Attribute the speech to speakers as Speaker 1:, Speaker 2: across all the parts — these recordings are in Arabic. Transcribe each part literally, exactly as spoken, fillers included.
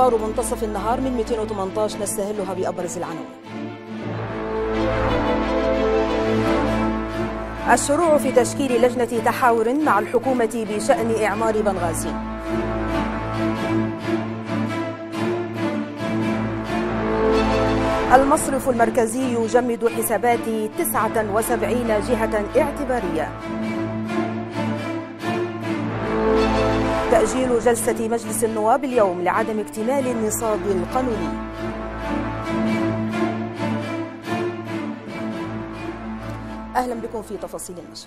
Speaker 1: أخبار منتصف النهار من مئتين وثمانية عشر نستهلها بأبرز العناوين. الشروع في تشكيل لجنة تحاور مع الحكومة بشأن إعمار بنغازي. المصرف المركزي يجمد حسابات تسعة وسبعين جهة اعتبارية. تأجيل جلسة مجلس النواب اليوم لعدم اكتمال النصاب القانوني. أهلا بكم في تفاصيل النشرة.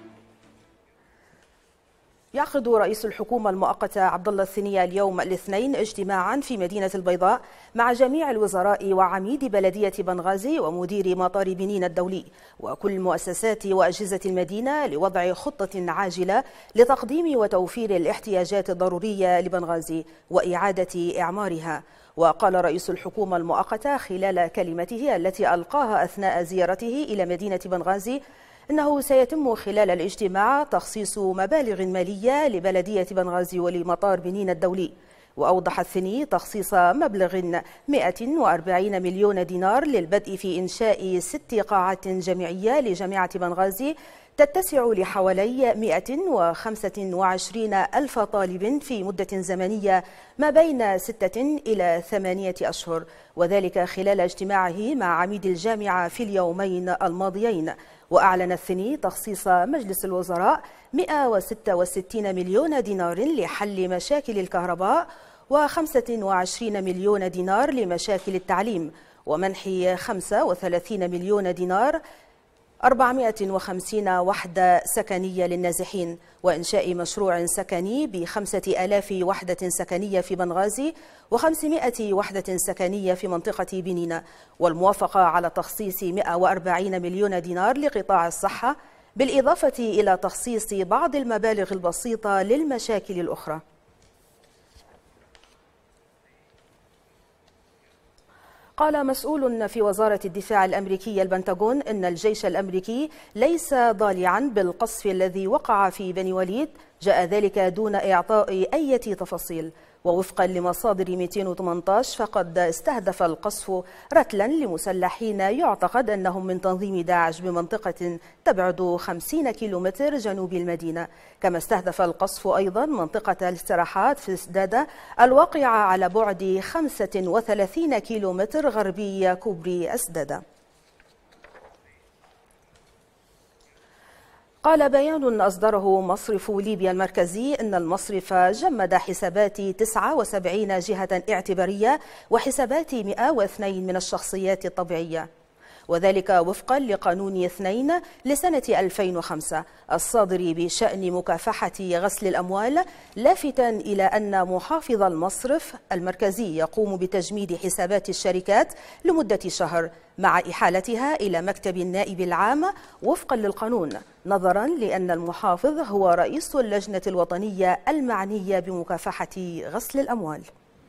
Speaker 1: يعقد رئيس الحكومة المؤقتة عبد الله الثنية اليوم الاثنين اجتماعا في مدينة البيضاء مع جميع الوزراء وعميد بلدية بنغازي ومدير مطار بنين الدولي وكل مؤسسات وأجهزة المدينة لوضع خطة عاجلة لتقديم وتوفير الاحتياجات الضرورية لبنغازي وإعادة إعمارها. وقال رئيس الحكومة المؤقتة خلال كلمته التي ألقاها أثناء زيارته إلى مدينة بنغازي إنه سيتم خلال الاجتماع تخصيص مبالغ مالية لبلدية بنغازي ولمطار بنين الدولي. وأوضح الثني تخصيص مبلغ مئة وأربعين مليون دينار للبدء في إنشاء ست قاعات جامعية لجامعة بنغازي تتسع لحوالي مئة وخمسة وعشرين ألف طالب في مدة زمنية ما بين ستة إلى ثمانية أشهر، وذلك خلال اجتماعه مع عميد الجامعة في اليومين الماضيين. وأعلن الثني تخصيص مجلس الوزراء مئة وستة وستين مليون دينار لحل مشاكل الكهرباء وخمسة وعشرين مليون دينار لمشاكل التعليم ومنح خمسة وثلاثين مليون دينار أربعمئة وخمسين وحدة سكنية للنازحين وإنشاء مشروع سكني بخمسة آلاف وحدة سكنية في بنغازي وخمسمئة وحدة سكنية في منطقة بنين، والموافقة على تخصيص مئة وأربعين مليون دينار لقطاع الصحة بالإضافة إلى تخصيص بعض المبالغ البسيطة للمشاكل الأخرى. قال مسؤول في وزارة الدفاع الأمريكية البنتاغون إن الجيش الأمريكي ليس ضالعا بالقصف الذي وقع في بني وليد، جاء ذلك دون إعطاء أي تفاصيل. ووفقا لمصادر مئتين وثمانية عشر فقد استهدف القصف رتلا لمسلحين يعتقد أنهم من تنظيم داعش بمنطقة تبعد خمسين كيلومتر جنوب المدينة، كما استهدف القصف أيضا منطقة الاستراحات في سدادة الواقعة على بعد خمسة وثلاثين كيلومتر غربي كوبري أسدادة. قال بيان أصدره مصرف ليبيا المركزي إن المصرف جمد حسابات تسعة وسبعين جهة اعتبارية وحسابات مئة واثنين من الشخصيات الطبيعية، وذلك وفقا لقانون اثنين لسنة ألفين وخمسة الصادر بشأن مكافحة غسل الأموال، لافتا إلى أن محافظ المصرف المركزي يقوم بتجميد حسابات الشركات لمدة شهر مع إحالتها إلى مكتب النائب العام وفقا للقانون، نظرا لأن المحافظ هو رئيس اللجنة الوطنية المعنية بمكافحة غسل الأموال.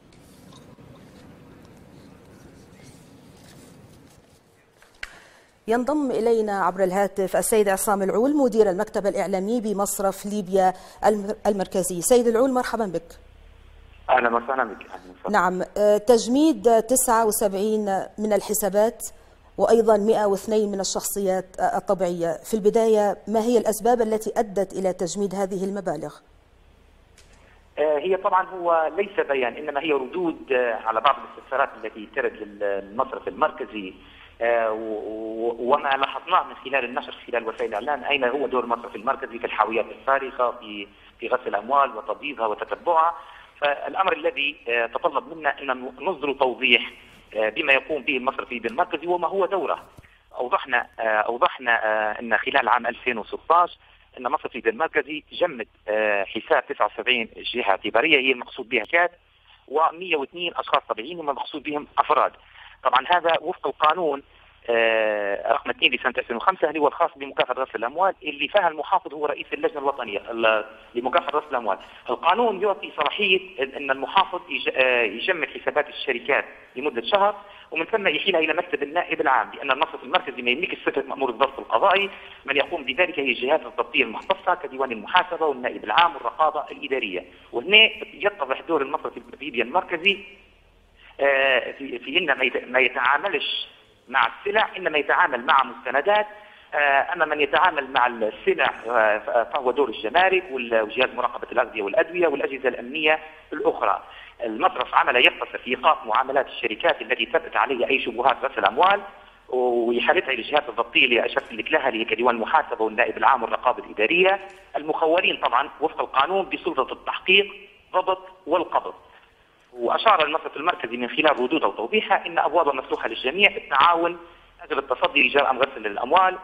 Speaker 1: ينضم إلينا عبر الهاتف السيد عصام العول مدير المكتب الإعلامي بمصرف ليبيا المركزي. سيد العول مرحبا بك.
Speaker 2: أهلا وسهلا بك.
Speaker 1: نعم، تجميد تسعة وسبعين من الحسابات وأيضا مئة واثنين من الشخصيات الطبيعية، في البداية ما هي الأسباب التي أدت إلى تجميد هذه المبالغ؟
Speaker 2: هي طبعا هو ليس بيان، إنما هي ردود على بعض الاستفسارات التي ترد للمصرف المركزي، وما لاحظناه من خلال النشر خلال وسائل الإعلام أين هو دور المصرف المركزي في الحاويات الفارغة في في غسل الأموال وتبييضها وتتبعها. فالأمر الذي تطلب منا أن نصدر توضيح بما يقوم به المصرف المركزي وما هو دوره. أوضحنا أوضحنا أن خلال عام ألفين وستة عشر أن المصرف المركزي جمد حساب تسعة وسبعين جهة اعتبارية هي المقصود بها كات ومئة واثنين أشخاص طبيعيين وما المقصود بهم أفراد. طبعا هذا وفق القانون رقم اثنين لسنة ألفين وخمسة اللي هو الخاص بمكافحة غسل الأموال، اللي فيها المحافظ هو رئيس اللجنة الوطنية لمكافحة غسل الأموال. القانون يعطي صلاحية أن المحافظ يجمد حسابات الشركات لمدة شهر ومن ثم يحيلها إلى مكتب النائب العام، لأن المصرف المركزي ما يملك صفة مأمور الضبط القضائي، من يقوم بذلك هي الجهات الضبطية المختصة كديوان المحاسبة والنائب العام والرقابة الإدارية. وهنا يتضح دور المصرف الليبي المركزي في في إن ما يتعاملش مع السلع، إنما يتعامل مع مستندات. أما من يتعامل مع السلع فهو دور الجمارك وجهاز مراقبة الأغذية والأدوية والأجهزة الأمنية الأخرى. المصرف عمل يقتصر في إيقاف معاملات الشركات التي ثبت عليها أي شبهات غسل أموال ويحالتها للجهات الضبطية اللي أشرت لك لها، اللي هي كديوان المحاسبة والنائب العام والرقابة الإدارية. المخولين طبعا وفق القانون بسلطة التحقيق ضبط والقبض. وأشار المصرف المركزي من خلال ردودها وتوضيحها إن أبوابها مفتوحة للجميع بالتعاون أجل التصدي لجرائم غسل الأموال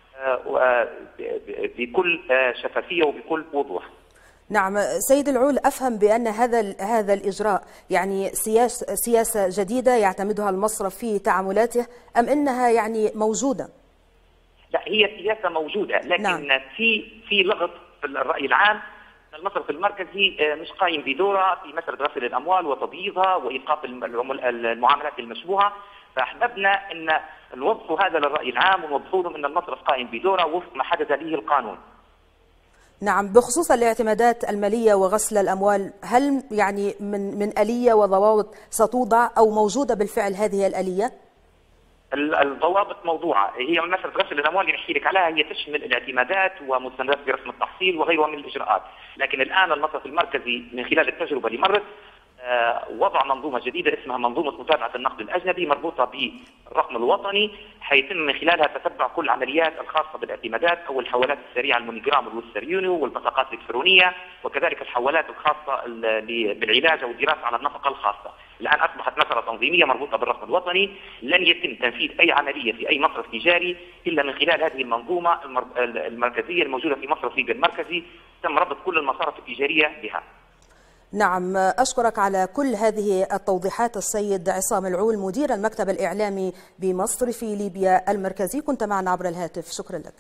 Speaker 2: بكل شفافية وبكل وضوح.
Speaker 1: نعم سيد العول، أفهم بأن هذا هذا الإجراء يعني سياسة سياسة جديدة يعتمدها المصرف في تعاملاته، أم أنها يعني موجودة؟
Speaker 2: لا، هي سياسة موجودة، لكن نعم. في في لغط في الرأي العام. المصرف المركزي مش قايم بدوره في مسألة غسل الأموال وتبييضها وإيقاف المعاملات المشبوهة، فأحببنا أن نوظفوا هذا للرأي العام ونوضحوا لهم أن المصرف قائم بدوره وفق ما حدث به القانون.
Speaker 1: نعم، بخصوص الاعتمادات المالية وغسل الأموال، هل يعني من من آلية وضوابط ستوضع أو موجودة بالفعل هذه الآلية؟
Speaker 2: الضوابط موضوعة. هي مسألة غسل الأموال اللي نحكي لك عليها هي تشمل الاعتمادات ومستندات في رسم التحصيل وغيرها من الإجراءات، لكن الآن المصرف المركزي من خلال التجربة اللي مرت وضع منظومة جديدة اسمها منظومة متابعة النقد الأجنبي مربوطة بالرقم الوطني، حيتم من خلالها تتبع كل العمليات الخاصة بالاعتمادات أو الحوالات السريعة المونيجرام والويسترن يونيون والبطاقات الإلكترونية، وكذلك الحوالات الخاصة بالعلاج أو الدراسة على النفقة الخاصة. الآن أصبحت مسألة تنظيمية مربوطة بالرقم الوطني، لن يتم تنفيذ أي عملية في أي مصرف تجاري إلا من خلال هذه المنظومة المركزية الموجودة في مصرف ليبيا المركزي، تم ربط كل المصارف التجارية بها.
Speaker 1: نعم، أشكرك على كل هذه التوضيحات السيد عصام العول، مدير المكتب الإعلامي بمصرف ليبيا المركزي، كنت معنا عبر الهاتف، شكرا لك.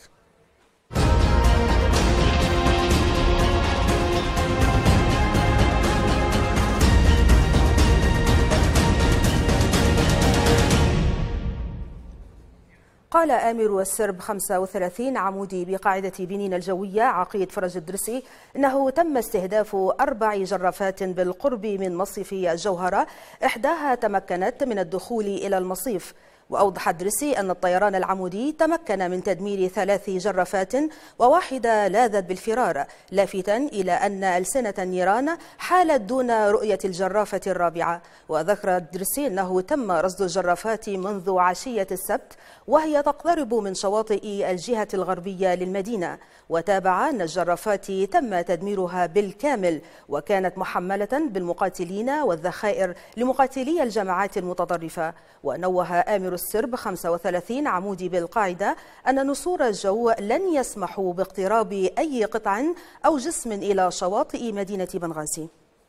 Speaker 1: قال آمر السرب خمسة وثلاثين عمودي بقاعدة بنين الجوية عقيد فرج الدرسي إنه تم استهداف أربع جرافات بالقرب من مصيف الجوهرة، إحداها تمكنت من الدخول إلى المصيف. وأوضح الدرسي أن الطيران العمودي تمكن من تدمير ثلاث جرافات وواحدة لاذت بالفرار، لافتا إلى أن ألسنة النيران حالت دون رؤية الجرافة الرابعة. وذكر الدرسي أنه تم رصد الجرافات منذ عشية السبت وهي تقترب من شواطئ الجهة الغربية للمدينة، وتابع أن الجرافات تم تدميرها بالكامل وكانت محملة بالمقاتلين والذخائر لمقاتلي الجماعات المتطرفة. ونوه آمر السرب خمسة وثلاثين عمودي بالقاعدة أن نسور الجو لن يسمحوا باقتراب أي قطع أو جسم إلى شواطئ مدينة بنغازي.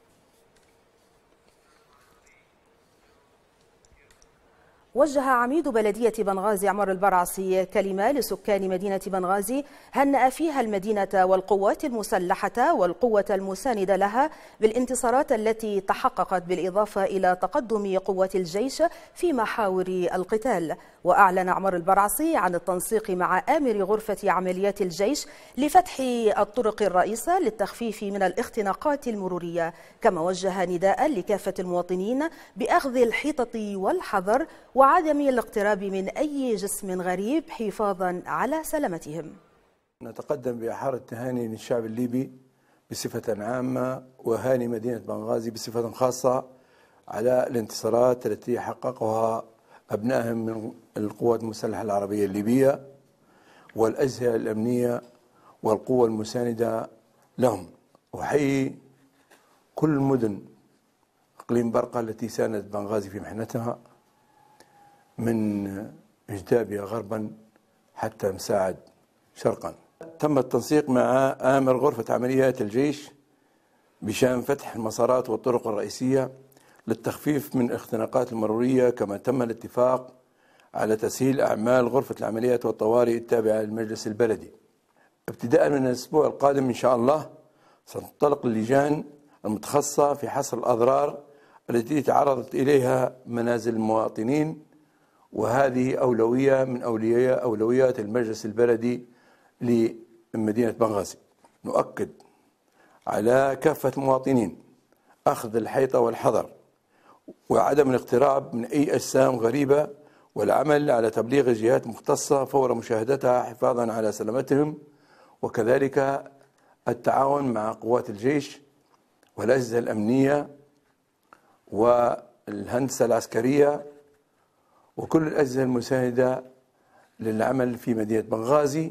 Speaker 1: وجه عميد بلدية بنغازي عمر البرعصي كلمة لسكان مدينة بنغازي هنأ فيها المدينة والقوات المسلحة والقوة المساندة لها بالانتصارات التي تحققت، بالإضافة إلى تقدم قوات الجيش في محاور القتال. وأعلن عمر البرعصي عن التنسيق مع آمر غرفة عمليات الجيش لفتح الطرق الرئيسة للتخفيف من الاختناقات المرورية، كما وجه نداء لكافة المواطنين بأخذ الحيطة والحذر وعدم الاقتراب من أي جسم غريب حفاظا على سلامتهم.
Speaker 3: نتقدم بأحر التهاني للشعب الليبي بصفة عامة وأهالي مدينة بنغازي بصفة خاصة على الانتصارات التي حققها أبنائهم من القوات المسلحة العربية الليبية والأجهزة الأمنية والقوة المساندة لهم. أحيي كل مدن إقليم برقة التي ساندت بنغازي في محنتها من إجدابها غربا حتى مساعد شرقا. تم التنسيق مع آمر غرفة عمليات الجيش بشأن فتح المسارات والطرق الرئيسية للتخفيف من الاختناقات المرورية، كما تم الاتفاق على تسهيل أعمال غرفة العمليات والطوارئ التابعة للمجلس البلدي. ابتداء من الأسبوع القادم إن شاء الله ستنطلق اللجان المتخصصة في حصر الأضرار التي تعرضت إليها منازل المواطنين، وهذه أولوية من أولويات المجلس البلدي لمدينة بنغازي. نؤكد على كافة المواطنين أخذ الحيطة والحذر وعدم الاقتراب من أي أجسام غريبة، والعمل على تبليغ الجهات المختصة فور مشاهدتها حفاظا على سلامتهم، وكذلك التعاون مع قوات الجيش والأجهزة الأمنية والهندسة العسكرية وكل الأجهزة المساندة للعمل في مدينة بنغازي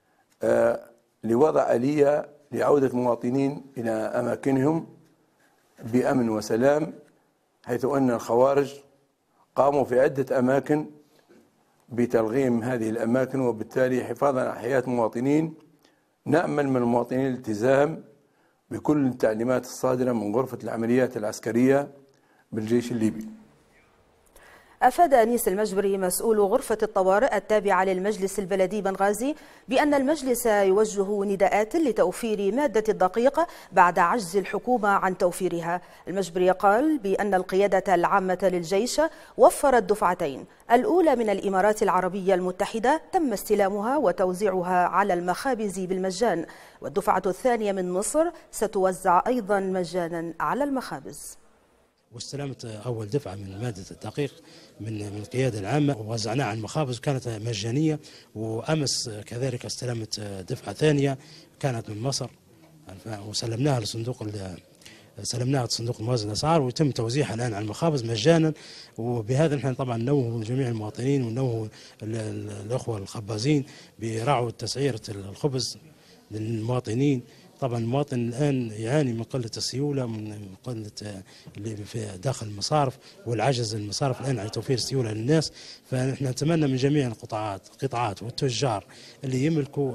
Speaker 3: لوضع آلية لعودة المواطنين إلى أماكنهم بأمن وسلام، حيث أن الخوارج قاموا في عدة أماكن بتلغيم هذه الأماكن، وبالتالي حفاظا على حياة المواطنين نأمل من المواطنين الالتزام بكل التعليمات الصادرة من غرفة العمليات العسكرية بالجيش الليبي.
Speaker 1: أفاد أنيس المجبري مسؤول غرفة الطوارئ التابعة للمجلس البلدي بنغازي بأن المجلس يوجه نداءات لتوفير مادة الدقيق بعد عجز الحكومة عن توفيرها. المجبري قال بأن القيادة العامة للجيش وفرت دفعتين، الأولى من الإمارات العربية المتحدة تم استلامها وتوزيعها على المخابز بالمجان، والدفعة الثانية من مصر ستوزع أيضا مجانا على المخابز.
Speaker 4: واستلمت أول دفعة من مادة الدقيق من من القيادة العامة ووزعناها على المخابز وكانت مجانية، وأمس كذلك استلمت دفعة ثانية كانت من مصر وسلمناها لصندوق سلمناها لصندوق الموازنة الأسعار ويتم توزيعها الآن على المخابز مجانا. وبهذا نحن طبعا ننوه جميع المواطنين وننوه الأخوة الخبازين برعوا تسعيرة الخبز للمواطنين. طبعا المواطن الآن يعاني من قلة السيولة، من قلة اللي في داخل المصارف والعجز المصارف الآن على توفير السيولة للناس. فنحن نتمنى من جميع القطاعات القطاعات والتجار اللي يملكوا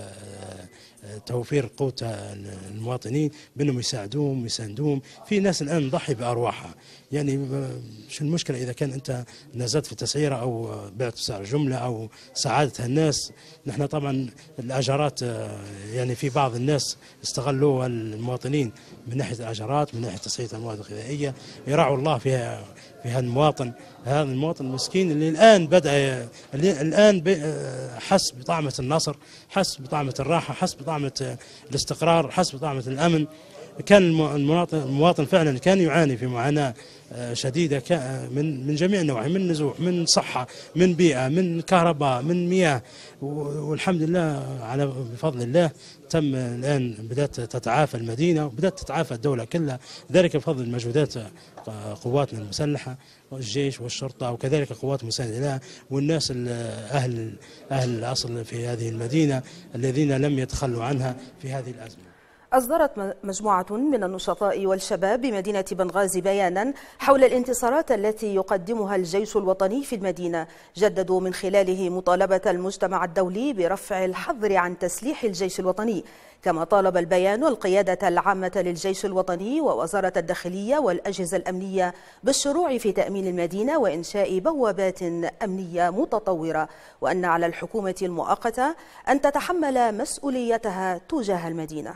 Speaker 4: توفير قوت المواطنين بأنهم يساعدوهم ويساندوهم. في ناس الآن ضحي بأرواحها، يعني شو المشكلة إذا كان أنت نزلت في التسعيرة أو بعت بسعر جملة أو ساعدت الناس. نحن طبعا الأجارات يعني في بعض الناس استغلوا المواطنين من ناحية الأجارات من ناحية تسعير المواد الغذائية، يراعوا الله فيها في هذا المواطن هذا المواطن المسكين اللي الآن بدأ اللي الآن حس بطعمة النصر، حس بطعمة الراحة، حس بطعمة الاستقرار، حس بطعمة الأمن. كان المواطن المواطن فعلا كان يعاني في معاناة شديدة من من جميع النواحي، من نزوح، من صحة، من بيئة، من كهرباء، من مياه. والحمد لله على بفضل الله تم الآن بدأت تتعافى المدينة وبدأت تتعافى الدولة كلها، ذلك بفضل المجهودات قواتنا المسلحة والجيش والشرطة وكذلك قوات مساندة لها والناس أهل أهل الأصل في هذه المدينة الذين لم يتخلوا عنها في هذه الأزمة.
Speaker 1: أصدرت مجموعة من النشطاء والشباب بمدينة بنغازي بيانا حول الانتصارات التي يقدمها الجيش الوطني في المدينة، جددوا من خلاله مطالبة المجتمع الدولي برفع الحظر عن تسليح الجيش الوطني. كما طالب البيان القيادة العامة للجيش الوطني ووزارة الداخلية والأجهزة الأمنية بالشروع في تأمين المدينة وإنشاء بوابات أمنية متطورة، وأن على الحكومة المؤقتة أن تتحمل مسؤوليتها تجاه المدينة.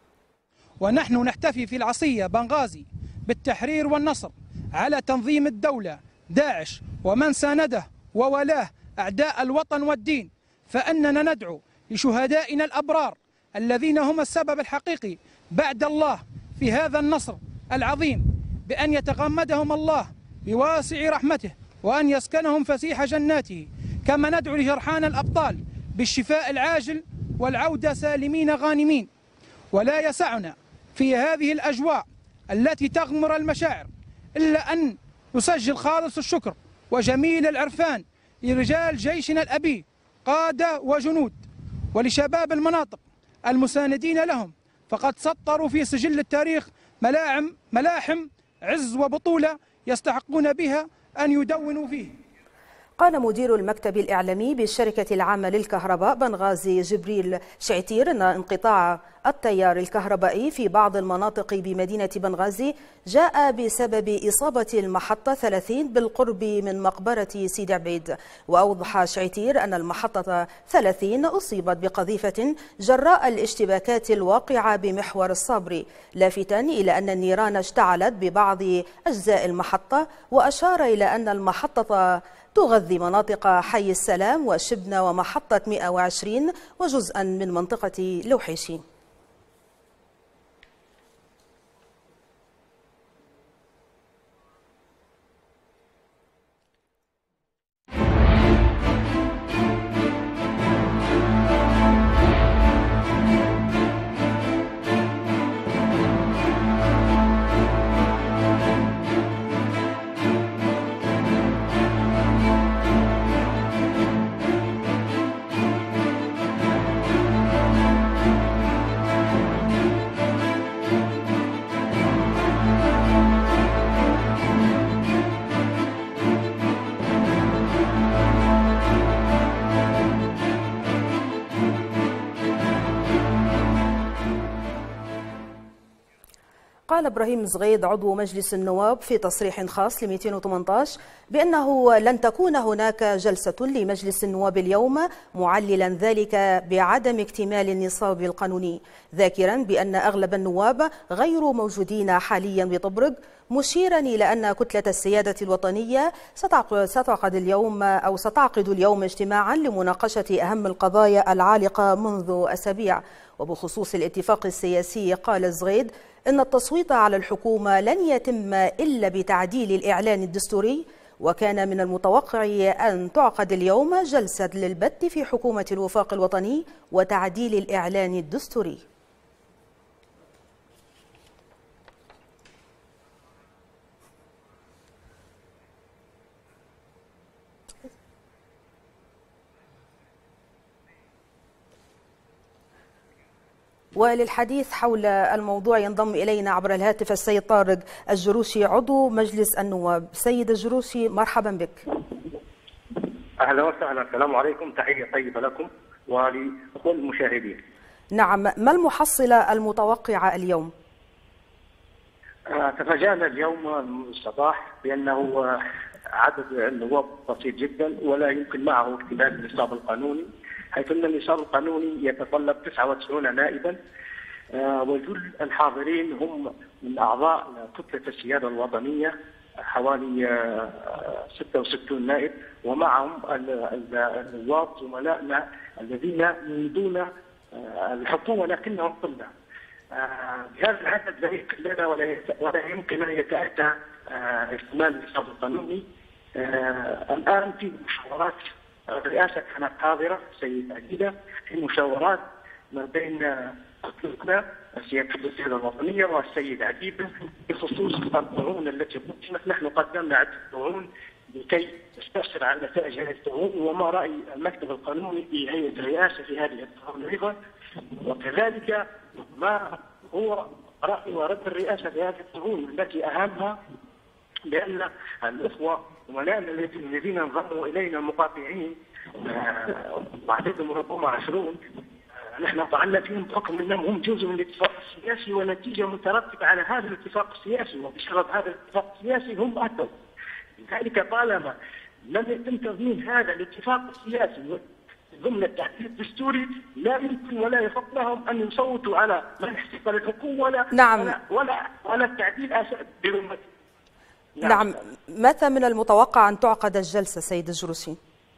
Speaker 5: ونحن نحتفي في العصية بنغازي بالتحرير والنصر على تنظيم الدولة داعش ومن سانده وولاه أعداء الوطن والدين، فأننا ندعو لشهدائنا الأبرار الذين هم السبب الحقيقي بعد الله في هذا النصر العظيم بأن يتغمدهم الله بواسع رحمته وأن يسكنهم فسيح جناته. كما ندعو لجرحان الأبطال بالشفاء العاجل والعودة سالمين غانمين. ولا يسعنا في هذه الأجواء التي تغمر المشاعر إلا أن نسجل خالص الشكر وجميل العرفان لرجال جيشنا الأبي قادة وجنود ولشباب المناطق المساندين لهم، فقد سطروا في سجل التاريخ ملاحم ملاحم عز وبطولة يستحقون بها أن يدونوا فيه.
Speaker 1: قال مدير المكتب الإعلامي بالشركة العامة للكهرباء بنغازي جبريل شعتير أن انقطاع التيار الكهربائي في بعض المناطق بمدينة بنغازي جاء بسبب إصابة المحطة ثلاثين بالقرب من مقبرة سيدي عبيد. وأوضح شعتير أن المحطة ثلاثين أصيبت بقذيفة جراء الاشتباكات الواقعة بمحور الصابري، لافتا إلى أن النيران اشتعلت ببعض أجزاء المحطة، وأشار إلى أن المحطة تغذي مناطق حي السلام وشبنة ومحطة مئة وعشرين وجزءا من منطقة لوحيشي. قال إبراهيم زغيد عضو مجلس النواب في تصريح خاص ل مئتين وثمانية عشر بأنه لن تكون هناك جلسة لمجلس النواب اليوم، معللا ذلك بعدم اكتمال النصاب القانوني، ذاكرا بأن أغلب النواب غير موجودين حاليا بطبرق، مشيرا إلى أن كتلة السيادة الوطنية ستعقد اليوم أو ستعقد اليوم اجتماعا لمناقشة أهم القضايا العالقة منذ أسابيع. وبخصوص الاتفاق السياسي قال زغيد إن التصويت على الحكومة لن يتم إلا بتعديل الإعلان الدستوري، وكان من المتوقع أن تعقد اليوم جلسة للبت في حكومة الوفاق الوطني وتعديل الإعلان الدستوري. وللحديث حول الموضوع ينضم إلينا عبر الهاتف السيد طارق الجروشي عضو مجلس النواب. سيد الجروشي مرحبا بك.
Speaker 6: أهلا وسهلا، السلام عليكم، تحية طيبة لكم ولكل المشاهدين.
Speaker 1: نعم، ما المحصلة المتوقعة اليوم؟
Speaker 6: تفاجأنا اليوم الصباح بأنه عدد النواب بسيط جدا ولا يمكن معه اكتمال النصاب القانوني، حيث أن النصاب القانوني يتطلب تسعة وتسعين نائبا، وجل الحاضرين هم من أعضاء كتلة السيادة الوطنية حوالي ستة وستين نائب، ومعهم النواب زملائنا الذين يريدون الحكومة لكنهم قلة. بهذا العدد لا يمكن لنا ولا يمكن أن يتأتى اكتمال النصاب القانوني. الآن في مشاورات، الرئاسة كانت حاضرة سيد عقيلة في مشاورات ما بين كتلتنا سيادة السيادة الوطنية والسيد عقيلة بخصوص الطعون التي قدمت. نحن قدمنا عدة طعون لكي نستفسر عن نتائج هذه الطعون وما رأي المكتب القانوني في هيئة الرئاسة في هذه الطعون أيضا، وكذلك ما هو رأي ورد الرئاسة في هذه الطعون التي أهمها بأن الإخوة زملائنا الذين انضموا إلينا مقاطعين وعددهم ربما عشرون، نحن طعنا فيهم بحكم أنهم هم جزء من الاتفاق السياسي ونتيجة مترتبة على هذا الاتفاق السياسي، وبسبب هذا الاتفاق السياسي هم أتوا. لذلك طالما لم يتم تضمين هذا الاتفاق السياسي ضمن التعديل الدستوري لا يمكن ولا يحق لهم أن يصوتوا على منح ثقة للحكومة ولا
Speaker 1: نعم.
Speaker 6: ولا ولا, ولا التعديل أساس برمته.
Speaker 1: نعم. نعم، متى من المتوقع أن تعقد الجلسة سيد الجروشي؟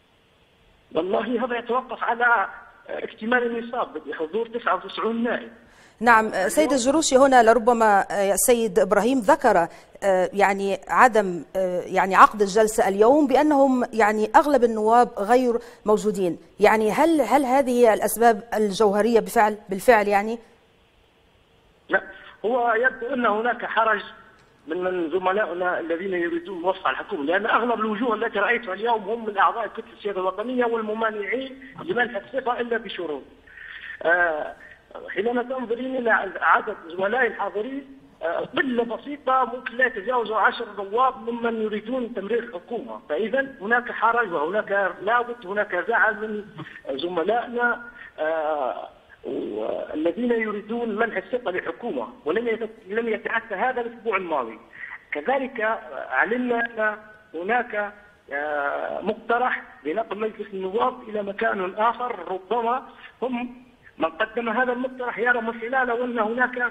Speaker 6: والله هذا يتوقف على اكتمال النصاب بحضور تسعة وتسعين نائب.
Speaker 1: نعم سيد الجروشي، هنا لربما السيد إبراهيم ذكر يعني عدم يعني عقد الجلسة اليوم بأنهم يعني أغلب النواب غير موجودين، يعني هل هل هذه الأسباب الجوهرية بفعل بالفعل يعني؟
Speaker 6: لا، هو يبدو أن هناك حرج من من زملائنا الذين يريدون وفق الحكومة، لأن أغلب الوجوه التي رأيتها اليوم هم من أعضاء كتلة السيادة الوطنية والممانعين لمنح الثقة إلا بشروط. آه حينما تنظرين إلى عدد زملائي الحاضرين قلة بسيطة ممكن لا يتجاوزوا عشر نواب ممن يريدون تمرير الحكومة، فإذا هناك حرج وهناك لابد هناك زعل من زملائنا آه الذين يريدون منح الثقة للحكومة، ولم لم يتعدى هذا الأسبوع الماضي. كذلك علمنا أن هناك مقترح بنقل مجلس النواب إلى مكان آخر، ربما هم من قدم هذا المقترح يرى من خلاله أن هناك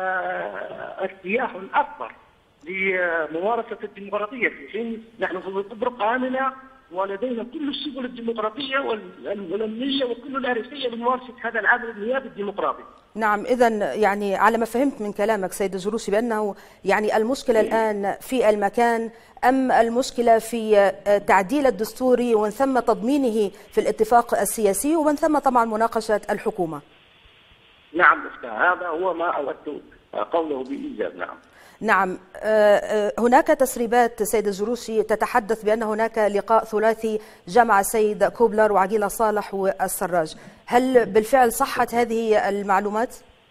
Speaker 6: ارتياح أكبر لممارسة الديمقراطية، في حين نحن في طبرق آمنة ولدينا كل السبل الديمقراطية والأمنية وكل الأريحية لممارسة هذا العمل النيابي الديمقراطي.
Speaker 1: نعم، إذا يعني على ما فهمت من كلامك سيد الجروشي بأنه يعني المشكلة الآن في المكان أم المشكلة في تعديل الدستوري ومن ثم تضمينه في الاتفاق السياسي ومن ثم طبعا مناقشة الحكومة؟
Speaker 6: نعم، هذا هو ما أردت قوله بإيجاب. نعم
Speaker 1: نعم، هناك تسريبات سيد الجروشي تتحدث بأن هناك لقاء ثلاثي جمع السيد كوبلر وعقيلة صالح والسراج، هل بالفعل صحت هذه المعلومات؟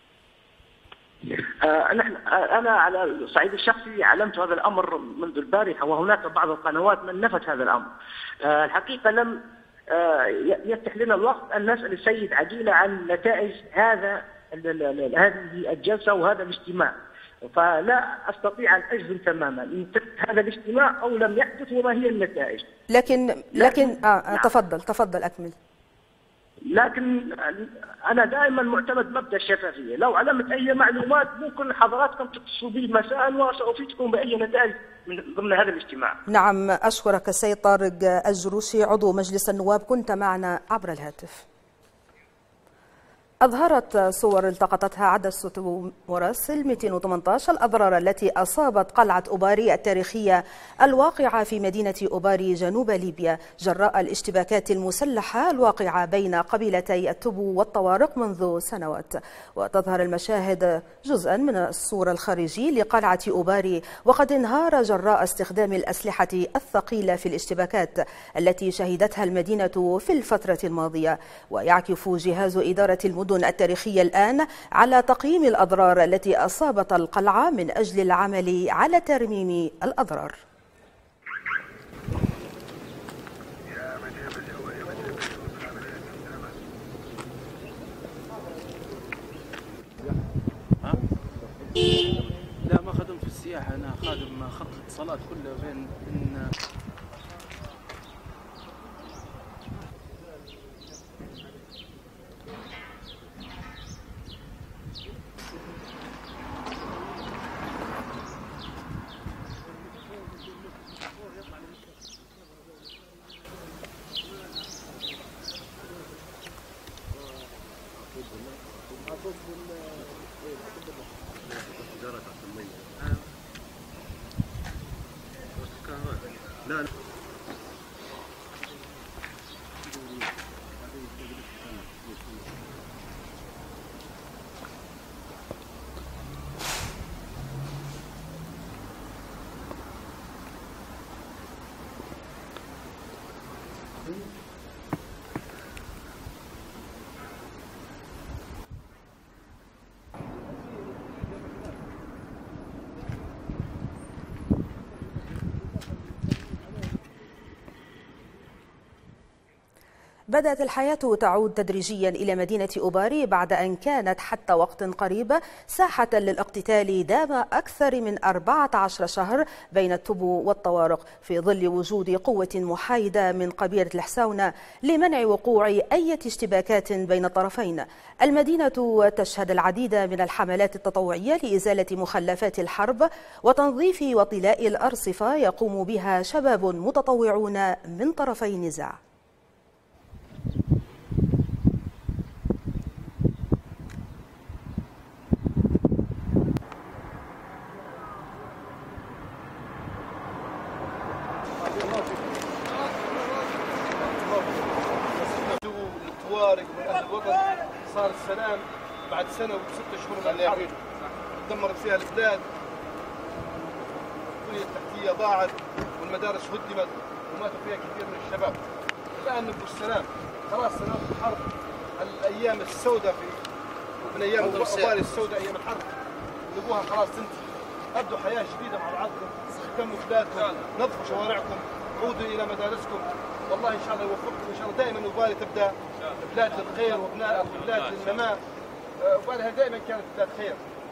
Speaker 6: أنا على الصعيد الشخصي علمت هذا الأمر منذ البارحة، وهناك بعض القنوات من نفت هذا الأمر. الحقيقة لم يفتح لنا الوقت أن نسأل السيد عقيلة عن نتائج هذا هذه الجلسة وهذا الاجتماع. فلا أستطيع أن أجزم تماما هذا الاجتماع أو لم يحدث وما هي النتائج.
Speaker 1: لكن لكن آه نعم. تفضل تفضل أكمل.
Speaker 6: لكن أنا دائما معتمد مبدأ الشفافية، لو علمت أي معلومات ممكن حضراتكم تتصلوا بي مساء وسأفيدكم بأي نتائج من ضمن هذا الاجتماع.
Speaker 1: نعم، أشكرك السيد طارق الجروشي عضو مجلس النواب، كنت معنا عبر الهاتف. أظهرت صور التقطتها عدسة مراسل مئتين وثمانية عشر الأضرار التي أصابت قلعة أوباري التاريخية الواقعة في مدينة أوباري جنوب ليبيا جراء الاشتباكات المسلحة الواقعة بين قبيلتي التبو والطوارق منذ سنوات. وتظهر المشاهد جزءا من السور الخارجي لقلعة أوباري وقد انهار جراء استخدام الأسلحة الثقيلة في الاشتباكات التي شهدتها المدينة في الفترة الماضية. ويعكف جهاز إدارة المدن التاريخية الآن على تقييم الأضرار التي أصابت القلعة من أجل العمل على ترميم الأضرار.
Speaker 7: لا ما خدم في السياحة، أنا خادم خط الاتصالات كله بين بين لا لا
Speaker 1: بدأت الحياة تعود تدريجيا إلى مدينة أوباري بعد أن كانت حتى وقت قريب ساحة للاقتتال دام أكثر من أربعة عشر شهر بين التبو والطوارق في ظل وجود قوة محايدة من قبيلة الحساونة لمنع وقوع أي اشتباكات بين الطرفين. المدينة تشهد العديد من الحملات التطوعية لإزالة مخلفات الحرب وتنظيف وطلاء الأرصفة يقوم بها شباب متطوعون من طرفي النزاع.
Speaker 7: الطوارق من أهل الوطن صار السلام بعد سنة وست شهور من الحرب دمرت فيها البلاد، البنية التحتية ضاعت والمدارس هدمت وماتوا فيها كثير من الشباب. الآن نبغى السلام، خلاص سنوات الحرب، الأيام السوداء في من أيام الأوباري السوداء أيام الحرب نبغاها خلاص تنتهي. أبدوا حياة جديدة مع بعضكم، اهتموا بلادكم، نظفوا شوارعكم، عودوا إلى مدارسكم. والله إن شاء الله يوفقكم، إن شاء الله دائما أوباري تبدأ بلاد للخير وبلاد للنماء، وبعدها دائما كانت بلاد خير.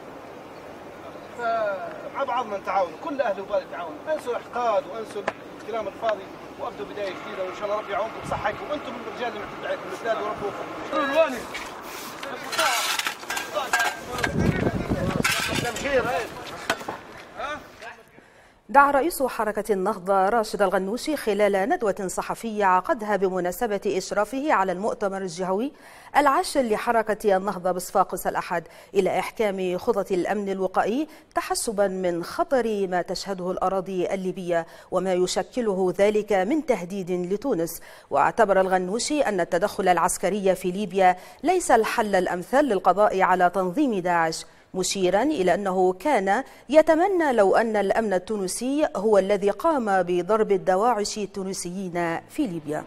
Speaker 7: فمع بعضنا نتعاون، كل أهل أوباري تعاونوا، انسوا الإحقاد وانسوا الكلام الفاضي وابدوا بداية جديدة، وإن شاء الله ربي يعاونكم بصحتكم، وأنتم الرجال اللي معتمد عليكم البلاد وربي يوفقكم. الواني
Speaker 1: دعا رئيس حركة النهضة راشد الغنوشي خلال ندوة صحفية عقدها بمناسبة إشرافه على المؤتمر الجهوي العاشر لحركة النهضة بصفاقس الأحد إلى إحكام خطط الأمن الوقائي تحسبا من خطر ما تشهده الأراضي الليبية وما يشكله ذلك من تهديد لتونس. واعتبر الغنوشي أن التدخل العسكري في ليبيا ليس الحل الأمثل للقضاء على تنظيم داعش، مشيرا إلى أنه كان يتمنى لو أن الأمن التونسي هو الذي قام بضرب الدواعش التونسيين في ليبيا.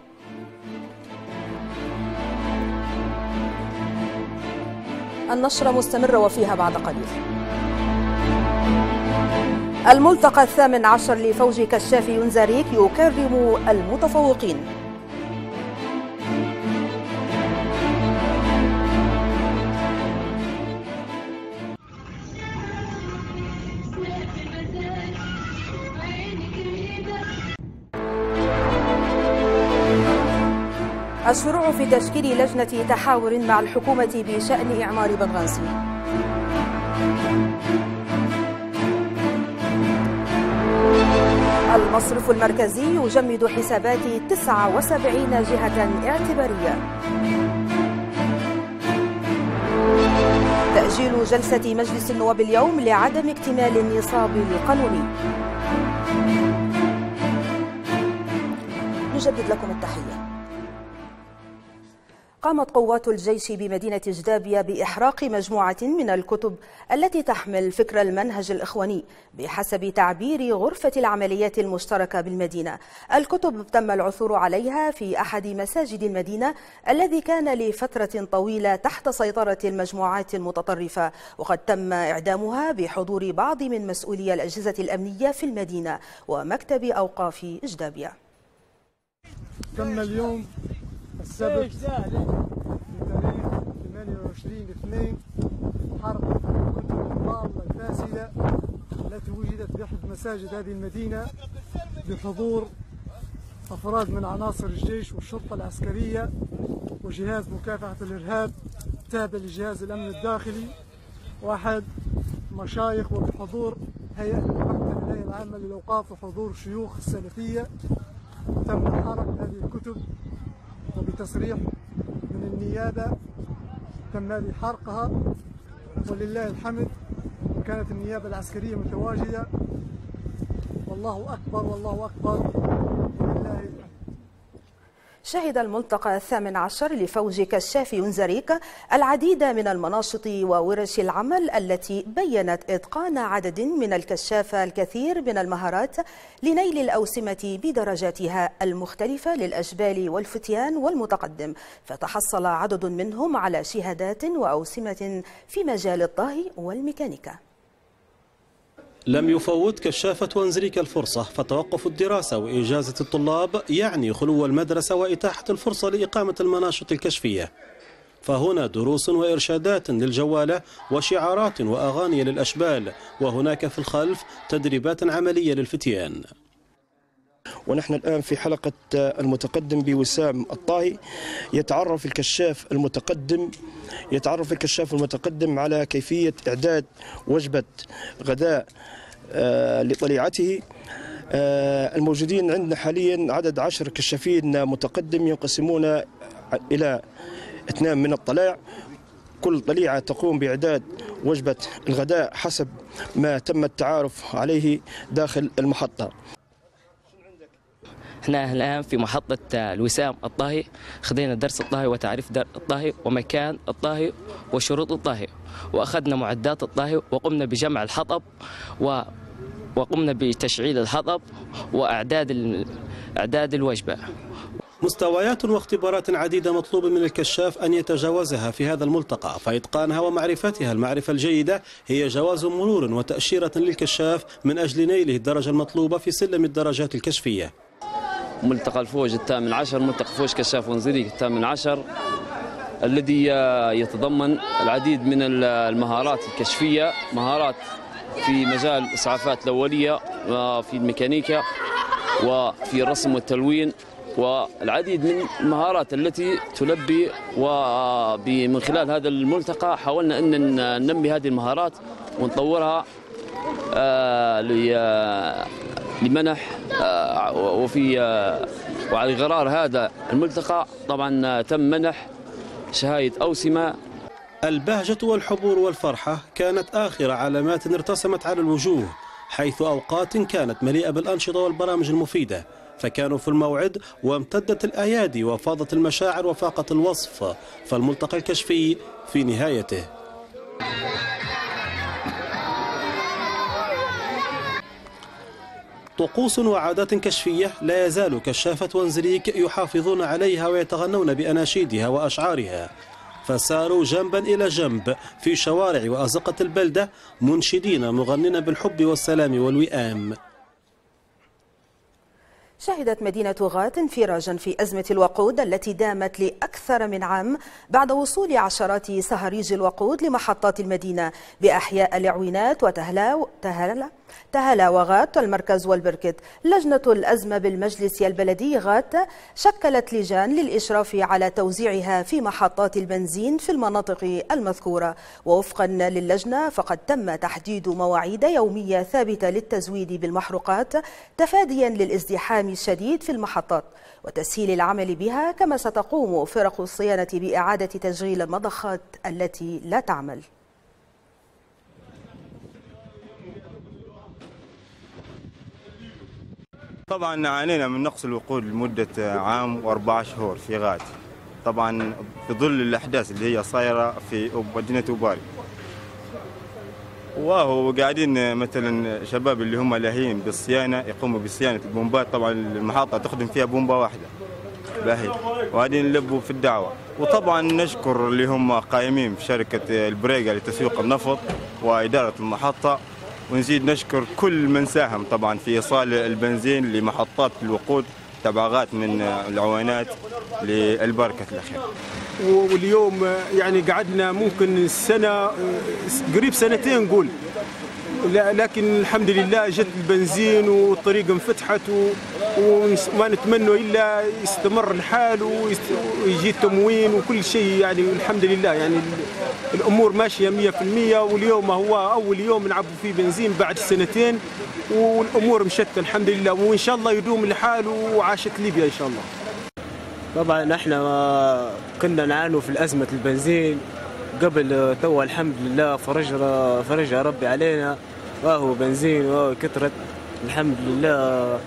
Speaker 1: النشرة مستمرة وفيها بعد قليل. الملتقى الثامن عشر لفوج كشاف ينزاريك يكرم المتفوقين. الشروع في تشكيل لجنة تحاور مع الحكومة بشأن إعمار بنغازي. المصرف المركزي يجمد حسابات تسعة وسبعين جهة اعتبارية. تأجيل جلسة مجلس النواب اليوم لعدم اكتمال النصاب القانوني. نجدد لكم التحية. قامت قوات الجيش بمدينة جدابية بإحراق مجموعة من الكتب التي تحمل فكر المنهج الإخواني بحسب تعبير غرفة العمليات المشتركة بالمدينة. الكتب تم العثور عليها في أحد مساجد المدينة الذي كان لفترة طويلة تحت سيطرة المجموعات المتطرفة، وقد تم إعدامها بحضور بعض من مسؤولي الأجهزة الأمنية في المدينة ومكتب أوقاف جدابية.
Speaker 8: تم اليوم السبت بتاريخ ثمانية وعشرين اثنين حرق الكتب الضالة الفاسدة التي وجدت بأحد مساجد هذه المدينة بحضور أفراد من عناصر الجيش والشرطة العسكرية وجهاز مكافحة الإرهاب تابع لجهاز الأمن الداخلي وأحد مشايخ، وبحضور هيئة المكتب الهيئة العامة للأوقاف وحضور شيوخ السلفية. تم حرق هذه الكتب وبتصريح من النيابة تم هذه حرقها، ولله الحمد كانت النيابة العسكرية متواجدة، والله أكبر والله أكبر ولله الحمد.
Speaker 1: شهد الملتقى الثامن عشر لفوج كشاف ينزريك العديد من المناشط وورش العمل التي بيّنت إتقان عدد من الكشافة الكثير من المهارات لنيل الأوسمة بدرجاتها المختلفة للأجبال والفتيان والمتقدم، فتحصل عدد منهم على شهادات وأوسمة في مجال الطهي والميكانيكا.
Speaker 9: لم يفوت كشافة ونزريك الفرصة، فتوقف الدراسة وإجازة الطلاب يعني خلو المدرسة وإتاحة الفرصة لإقامة المناشط الكشفية. فهنا دروس وإرشادات للجوالة وشعارات وأغاني للأشبال، وهناك في الخلف تدريبات عملية للفتيان.
Speaker 10: ونحن الآن في حلقة المتقدم بوسام الطاهي. يتعرف الكشاف المتقدم يتعرف الكشاف المتقدم على كيفية إعداد وجبة غداء لطليعته. الموجودين عندنا حاليا عدد عشر كشافين متقدم ينقسمون إلى اثنان من الطلاع، كل طليعة تقوم بإعداد وجبة الغداء حسب ما تم التعارف عليه داخل المحطة.
Speaker 11: احنا الآن في محطة الوسام الطاهي، خذينا درس الطهي وتعريف الطهي ومكان الطهي وشروط الطهي، وأخذنا معدات الطهي وقمنا بجمع الحطب و... وقمنا بتشعيل الحطب وإعداد إعداد الوجبة.
Speaker 9: مستويات واختبارات عديدة مطلوب من الكشاف أن يتجاوزها في هذا الملتقى، فإتقانها ومعرفتها المعرفة الجيدة هي جواز مرور وتأشيرة للكشاف من أجل نيله الدرجة المطلوبة في سلم الدرجات الكشفية.
Speaker 12: ملتقى الفوج الثامن عشر، ملتقى فوج كشاف ونزريك الثامن عشر، الذي يتضمن العديد من المهارات الكشفية، مهارات في مجال الإسعافات الأولية وفي الميكانيكا وفي الرسم والتلوين، والعديد من المهارات التي تلبي. ومن خلال هذا الملتقى حاولنا أن ننمي هذه المهارات ونطورها لمنح. وفي وعلى غرار هذا الملتقى طبعا تم منح شهاية أوسمة.
Speaker 9: البهجة والحبور والفرحة كانت آخر علامات ارتسمت على الوجوه، حيث أوقات كانت مليئة بالأنشطة والبرامج المفيدة، فكانوا في الموعد وامتدت الأيادي وفاضت المشاعر وفاقت الوصف، فالملتقى الكشفي في نهايته. طقوس وعادات كشفية لا يزال كشافة ونزريك يحافظون عليها ويتغنون بأناشيدها وأشعارها، فساروا جنبا إلى جنب في شوارع وأزقة البلدة منشدين مغنين بالحب والسلام والوئام.
Speaker 1: شهدت مدينة غات انفراجا في أزمة الوقود التي دامت لأكثر من عام بعد وصول عشرات سهريج الوقود لمحطات المدينة بأحياء العوينات وتهلا تهلا وغات المركز والبركت. لجنة الأزمة بالمجلس البلدي غات شكلت لجان للإشراف على توزيعها في محطات البنزين في المناطق المذكورة، ووفقا للجنة فقد تم تحديد مواعيد يومية ثابتة للتزويد بالمحروقات تفاديا للازدحام الشديد في المحطات وتسهيل العمل بها، كما ستقوم فرق الصيانة بإعادة تشغيل المضخات التي لا تعمل.
Speaker 13: طبعا عانينا من نقص الوقود لمدة عام وأربعة شهور في غات، طبعا في ظل الأحداث اللي هي صايرة في مدينة أوباري، وهو قاعدين مثلا شباب اللي هم لاهين بالصيانة يقوموا بصيانة البومبات. طبعا المحطة تخدم فيها بومبة واحدة باهي، وقاعدين نلبوا في الدعوة. وطبعا نشكر اللي هم قائمين في شركة البريغا لتسويق النفط وإدارة المحطة، ونزيد نشكر كل من ساهم طبعا في إيصال البنزين لمحطات الوقود تبع غات من العوينات للبركة الأخير.
Speaker 14: واليوم يعني قعدنا ممكن السنة قريب سنتين نقول، لكن الحمد لله جت البنزين والطريق انفتحت، وما نتمنى إلا يستمر الحال ويجي التموين وكل شيء. يعني الحمد لله يعني الأمور ماشية مية في المية، واليوم هو أول يوم نعبوا فيه بنزين بعد سنتين، والأمور مشت الحمد لله، وإن شاء الله يدوم الحال وعاشت ليبيا إن شاء الله.
Speaker 15: طبعا احنا كنا نعانوا في أزمة البنزين قبل، تو الحمد لله فرج فرجها ربي علينا، وهو بنزين وهو كثرت الحمد لله.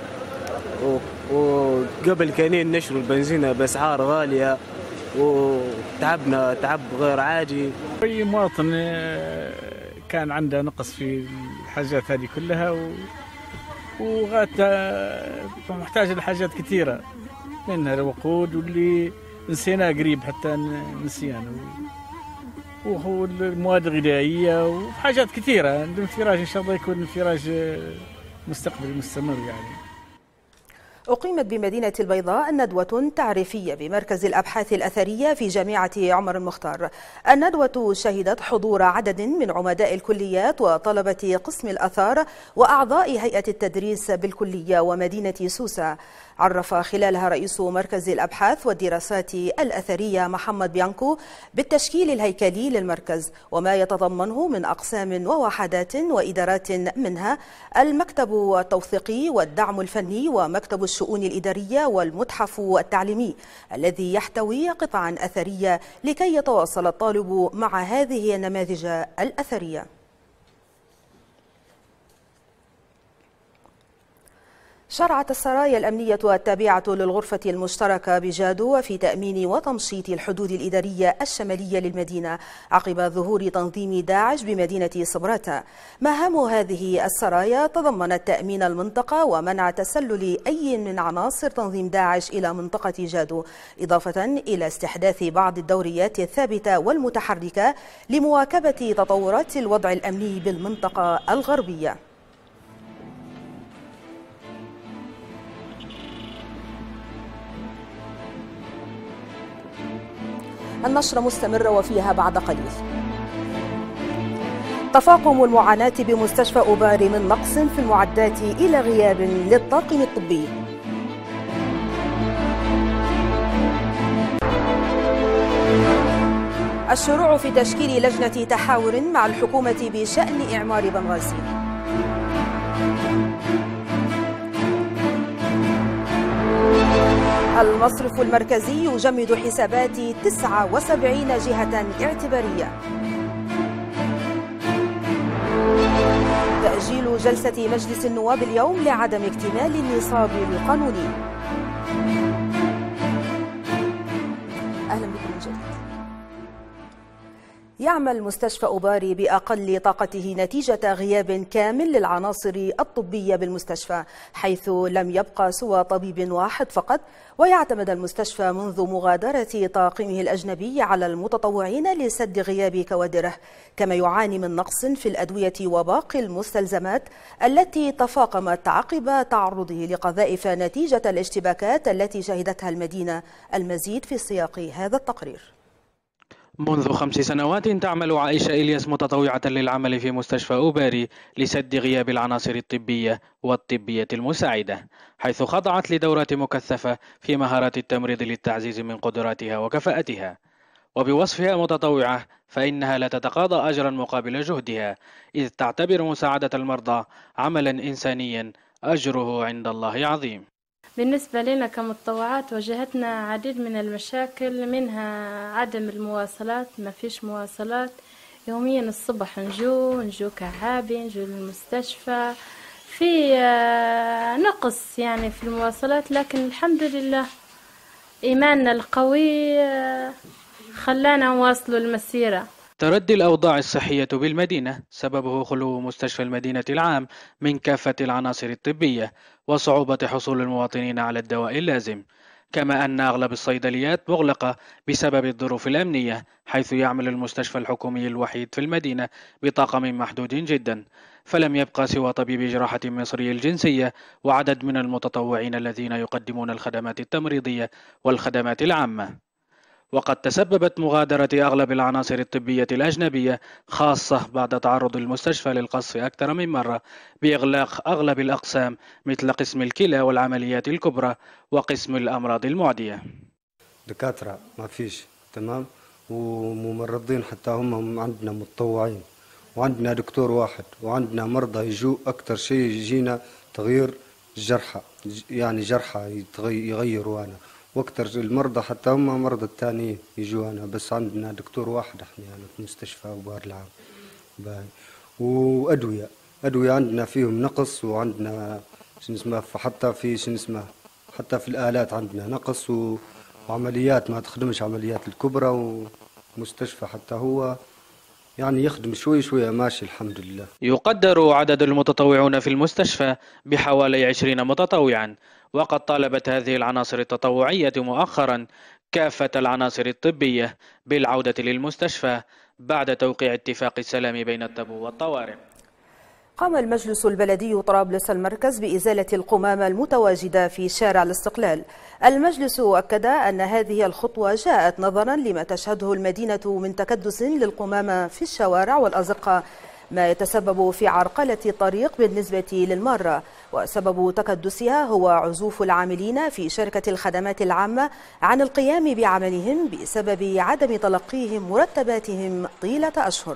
Speaker 15: وقبل كانين نشروا البنزين بأسعار غالية وتعبنا تعب غير عادي.
Speaker 16: أي مواطن كان عنده نقص في الحاجات هذه كلها، وغات محتاج لحاجات كثيرة منها الوقود واللي نسيناه قريب حتى نسيانه، وهو المواد الغذائية وحاجات كثيرة. الانفراج إن شاء الله يكون انفراج مستقبلي مستمر. يعني
Speaker 1: أقيمت بمدينة البيضاء ندوة تعريفية بمركز الأبحاث الأثرية في جامعة عمر المختار. الندوة شهدت حضور عدد من عمداء الكليات وطلبة قسم الآثار وأعضاء هيئة التدريس بالكلية ومدينة سوسة. عرف خلالها رئيس مركز الأبحاث والدراسات الأثرية محمد بيانكو بالتشكيل الهيكلي للمركز وما يتضمنه من أقسام ووحدات وإدارات، منها المكتب التوثيقي والدعم الفني ومكتب الشؤون الإدارية والمتحف التعليمي الذي يحتوي قطعا أثرية لكي يتواصل الطالب مع هذه النماذج الأثرية. شرعت السرايا الأمنية التابعة للغرفة المشتركة بجادو في تأمين وتمشيط الحدود الإدارية الشمالية للمدينة عقب ظهور تنظيم داعش بمدينة صبراتة. مهام هذه السرايا تضمنت تأمين المنطقة ومنع تسلل أي من عناصر تنظيم داعش إلى منطقة جادو، إضافة إلى استحداث بعض الدوريات الثابتة والمتحركة لمواكبة تطورات الوضع الأمني بالمنطقة الغربية. النشرة مستمرة وفيها بعد قليل. تفاقم المعاناة بمستشفى أوباري من نقص في المعدات إلى غياب للطاقم الطبي. الشروع في تشكيل لجنة تحاور مع الحكومة بشأن إعمار بنغازي. المصرف المركزي يجمد حسابات تسعة وسبعين جهة اعتبارية. تأجيل جلسة مجلس النواب اليوم لعدم اكتمال النصاب القانوني. أهلا بكم من جديد. يعمل مستشفى أوباري بأقل طاقته نتيجة غياب كامل للعناصر الطبية بالمستشفى، حيث لم يبقى سوى طبيب واحد فقط، ويعتمد المستشفى منذ مغادرة طاقمه الأجنبي على المتطوعين لسد غياب كوادره، كما يعاني من نقص في الأدوية وباقي المستلزمات التي تفاقمت عقب تعرضه لقذائف نتيجة الاشتباكات التي شهدتها المدينة. المزيد في سياق هذا التقرير.
Speaker 17: منذ خمس سنوات تعمل عائشة إلياس متطوعة للعمل في مستشفى أوباري لسد غياب العناصر الطبية والطبية المساعدة، حيث خضعت لدورات مكثفة في مهارات التمريض للتعزيز من قدراتها وكفاءتها. وبوصفها متطوعة فإنها لا تتقاضى أجرا مقابل جهدها، إذ تعتبر مساعدة المرضى عملا إنسانيا أجره عند الله عظيم.
Speaker 18: بالنسبة لنا كمتطوعات واجهتنا عديد من المشاكل، منها عدم المواصلات، ما فيش مواصلات يوميا. الصبح نجو نجو كعابي نجو للمستشفى، في نقص يعني في المواصلات، لكن الحمد لله إيماننا القوي خلانا نواصلوا المسيرة.
Speaker 17: تردي الأوضاع الصحية بالمدينة سببه خلو مستشفى المدينة العام من كافة العناصر الطبية وصعوبة حصول المواطنين على الدواء اللازم، كما أن أغلب الصيدليات مغلقة بسبب الظروف الأمنية، حيث يعمل المستشفى الحكومي الوحيد في المدينة بطاقم محدود جدا، فلم يبقى سوى طبيب جراحة مصري الجنسية وعدد من المتطوعين الذين يقدمون الخدمات التمريضية والخدمات العامة. وقد تسببت مغادرة أغلب العناصر الطبية الأجنبية، خاصة بعد تعرض المستشفى للقصف أكثر من مرة، بإغلاق أغلب الأقسام مثل قسم الكلى والعمليات الكبرى وقسم الأمراض المعدية.
Speaker 19: دكاترة ما فيش تمام، وممرضين حتى هم عندنا متطوعين، وعندنا دكتور واحد، وعندنا مرضى يجوا أكثر شيء يجينا تغيير جرحى، يعني جرحى يغيروا أنا، واكثر المرضى حتى هم مرضى الثانيين يجوا أنا، بس عندنا دكتور واحد احنا يعني في مستشفى أوبار العام باي. وأدوية أدوية عندنا فيهم نقص، وعندنا شنو اسمه حتى في شنو اسمه حتى في الآلات عندنا نقص، وعمليات ما تخدمش عمليات الكبرى، ومستشفى حتى هو يعني يخدم شوي شوي ماشي الحمد لله.
Speaker 17: يقدر عدد المتطوعون في المستشفى بحوالي عشرين متطوعا، وقد طالبت هذه العناصر التطوعية مؤخرا كافة العناصر الطبية بالعودة للمستشفى بعد توقيع اتفاق السلام بين التبو والطوارئ.
Speaker 1: قام المجلس البلدي طرابلس المركز بإزالة القمامة المتواجدة في شارع الاستقلال. المجلس أكد أن هذه الخطوة جاءت نظرا لما تشهده المدينة من تكدس للقمامة في الشوارع والأزقة، ما يتسبب في عرقلة الطريق بالنسبة للمارة، وسبب تكدسها هو عزوف العاملين في شركة الخدمات العامة عن القيام بعملهم بسبب عدم تلقيهم مرتباتهم طيلة أشهر.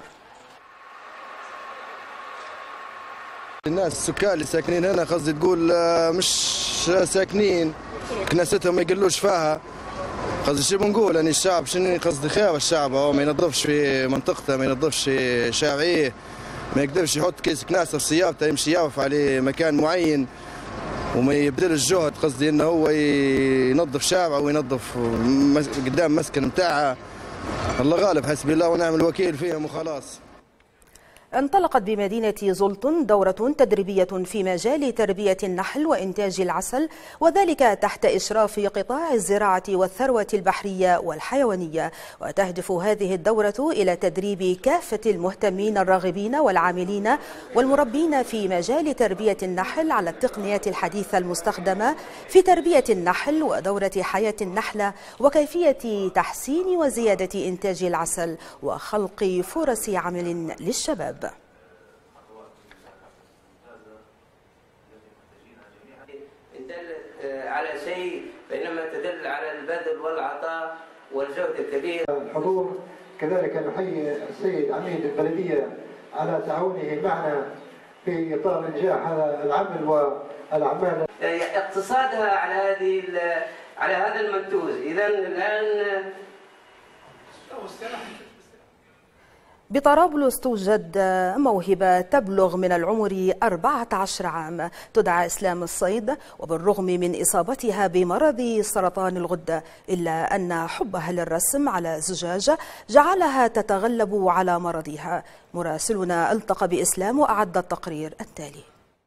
Speaker 20: الناس السكان اللي ساكنين هنا قصدي تقول مش ساكنين كناستهم ما يقلوش فيها، قصدي شو بنقول يعني الشعب شنو قصدي خاوي الشعب، هو ما ينظفش في منطقته، ما ينظفش شارعيه، ما يقدرش يحط كيس كناسه في سيارته يمشي يقف على مكان معين، وما يبذلش جهد قصدي انه هو ينظف شارعه وينظف قدام مسكن بتاعه. الله غالب حسبي الله ونعم الوكيل فيهم وخلاص.
Speaker 1: انطلقت بمدينة زلطن دورة تدريبية في مجال تربية النحل وإنتاج العسل، وذلك تحت إشراف قطاع الزراعة والثروة البحرية والحيوانية. وتهدف هذه الدورة إلى تدريب كافة المهتمين الراغبين والعاملين والمربين في مجال تربية النحل على التقنيات الحديثة المستخدمة في تربية النحل ودورة حياة النحلة، وكيفية تحسين وزيادة إنتاج العسل وخلق فرص عمل للشباب.
Speaker 21: على شيء بينما تدل على البذل والعطاء والجهد الكبير.
Speaker 22: الحضور كذلك نحيي السيد عميد البلدية على تعاونه معنا في إطار إنجاح هذا العمل والأعمال.
Speaker 21: اقتصادها على هذه على هذا المنتوج. إذا الآن
Speaker 1: بطرابلس توجد موهبة تبلغ من العمر أربعة عشر عام، تدعى إسلام الصيد، وبالرغم من إصابتها بمرض سرطان الغدة إلا أن حبها للرسم على زجاج جعلها تتغلب على مرضها. مراسلنا التقى بإسلام وأعد التقرير التالي.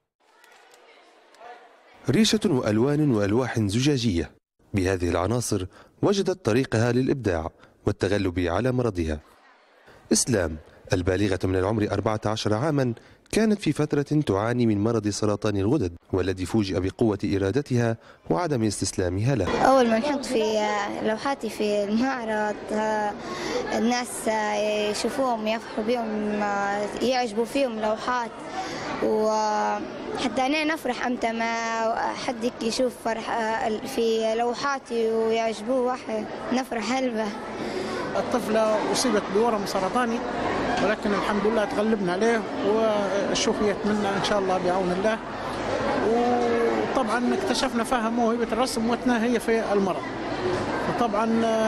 Speaker 23: ريشة وألوان وألواح زجاجية، بهذه العناصر وجدت طريقها للإبداع والتغلب على مرضها. إسلام البالغة من العمر أربعة عشر عاما كانت في فترة تعاني من مرض سرطان الغدد والذي فوجئ بقوة إرادتها وعدم استسلامها له.
Speaker 2: أول ما نحط في لوحاتي في المعرض الناس يشوفوهم يفرحوا بهم يعجبوا فيهم لوحات، وحتى أنا نفرح أمتى ما حد يشوف فرح في لوحاتي ويعجبوه واحد نفرح هلبة.
Speaker 3: الطفلة أصيبت بورم سرطاني ولكن الحمد لله تغلبنا عليه وشوفيت منا إن شاء الله بعون الله. وطبعا اكتشفنا فيها موهبة الرسم وتناهي في المرض. وطبعا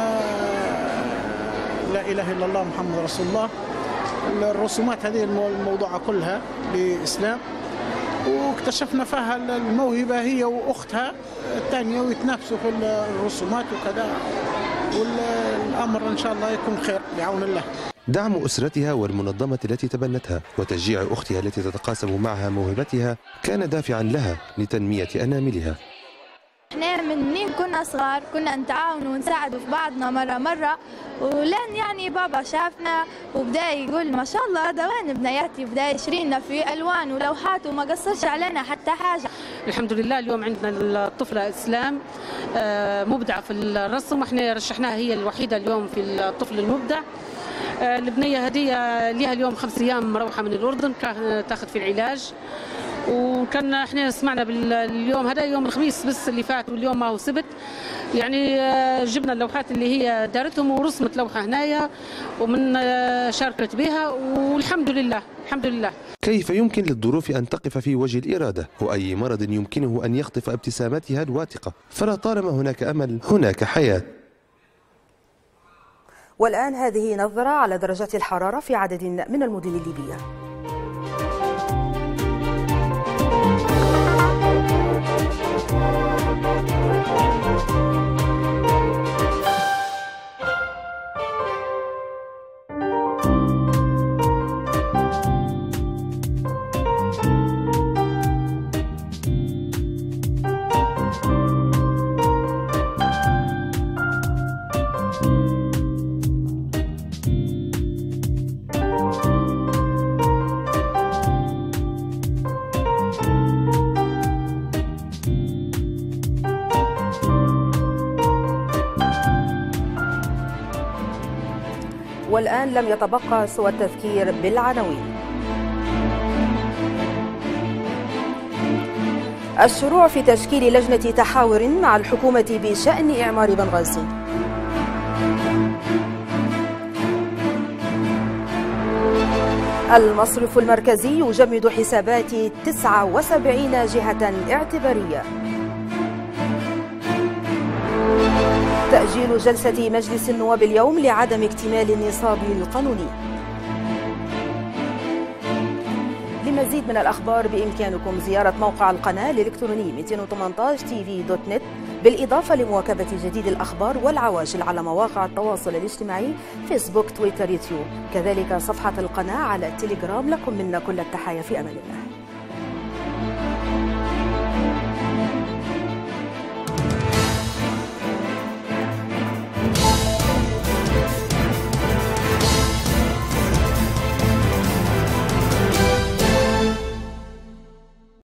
Speaker 3: لا إله إلا الله محمد رسول الله. الرسومات هذه الموضوعة كلها لإسلام، واكتشفنا فيها الموهبة هي وأختها الثانية ويتنافسوا في الرسومات وكذا، والأمر إن شاء الله يكون خير بعون الله.
Speaker 23: دعم أسرتها والمنظمة التي تبنتها وتشجيع أختها التي تتقاسم معها موهبتها كان دافعا لها لتنمية أناملها.
Speaker 4: احنا من منين كنا صغار كنا نتعاون ونساعدوا في بعضنا مرة مرة، ولين يعني بابا شافنا وبدا يقول ما شاء الله هذا وين بنياتي، بدا يشرينا في ألوان ولوحات وما قصرش علينا حتى حاجة.
Speaker 24: الحمد لله اليوم عندنا الطفلة إسلام مبدعة في الرسم، واحنا رشحناها هي الوحيدة اليوم في الطفل المبدع. البنية هذه لها اليوم خمس أيام مروحة من الأردن تاخذ في العلاج، وكان احنا سمعنا باليوم هذا يوم الخميس بس اللي فات واليوم ما هو سبت، يعني جبنا اللوحات اللي هي دارتهم ورسمت لوحة هنايا ومن شاركت بها والحمد لله الحمد لله.
Speaker 23: كيف يمكن للظروف أن تقف في وجه الإرادة وأي مرض يمكنه أن يخطف ابتسامتها الواثقة؟ فلا طالما هناك أمل هناك حياة.
Speaker 1: والآن هذه نظرة على درجات الحرارة في عدد من المدن الليبية. والآن لم يتبقى سوى التذكير بالعناوين. الشروع في تشكيل لجنة تحاور مع الحكومة بشأن إعمار بنغازي. المصرف المركزي يجمد حسابات تسعة وسبعين جهة اعتبارية. تأجيل جلسة مجلس النواب اليوم لعدم اكتمال النصاب القانوني. لمزيد من الأخبار بإمكانكم زيارة موقع القناة الإلكتروني مئتين وثمانية عشر تي في دوت نت، بالإضافة لمواكبة جديد الأخبار والعواجل على مواقع التواصل الاجتماعي فيسبوك، تويتر، يوتيوب، كذلك صفحة القناة على تيليجرام. لكم منا كل التحايا في أمان الله.